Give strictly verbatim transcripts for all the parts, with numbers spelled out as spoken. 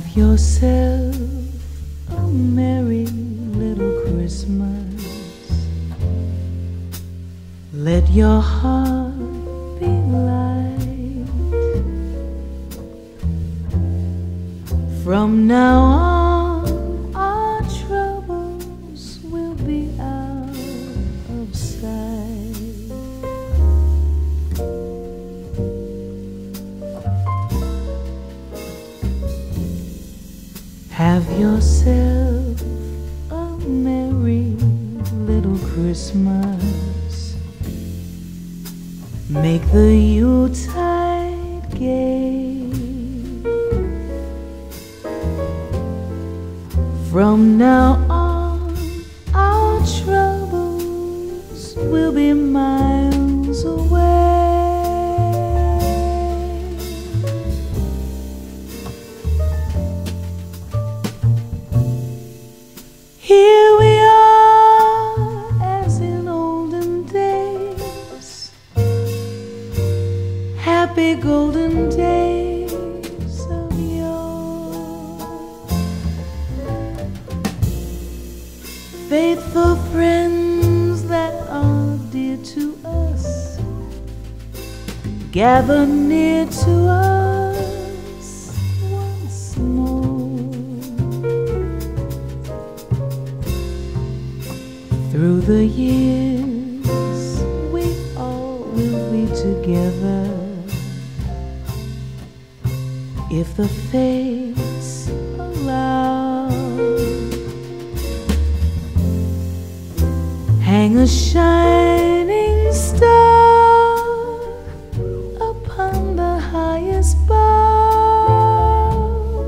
yourself a merry little Christmas. Let your heart be light. From now on, our troubles will be out of sight. Have yourself a merry little Christmas. Make the Yuletide gay. From now on, our troubles will be miles away. Here we are, as in olden days, happy golden days of yore. Faithful friends that are dear to us, gather near to us once more. Through the years, we all will be together, if the fates allow. Hang a shining star upon the highest bough,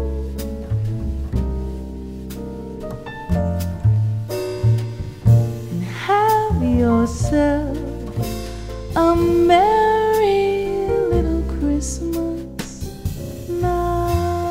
and have yourself a merry little Christmas now.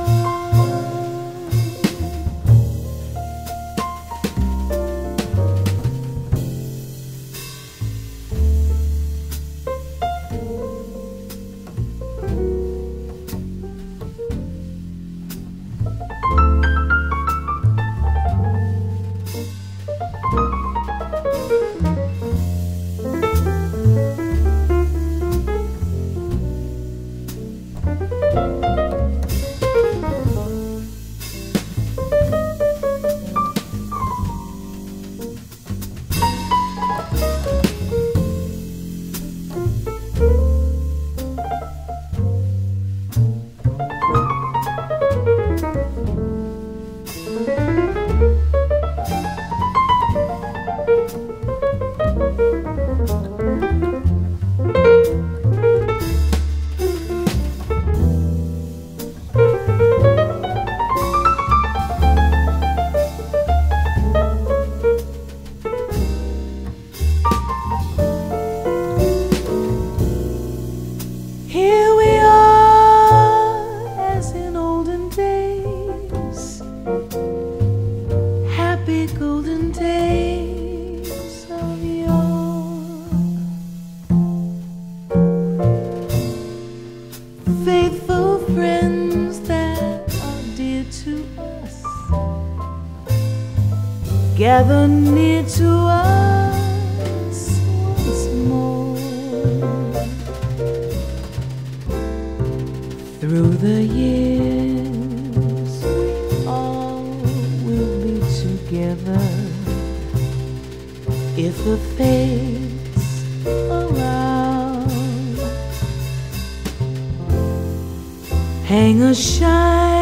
Here we are, as in olden days, happy golden days of yore. Faithful friends that are dear to us, gather near to us once more. Through the years, we all will be together, if the fates allow. Hang a shine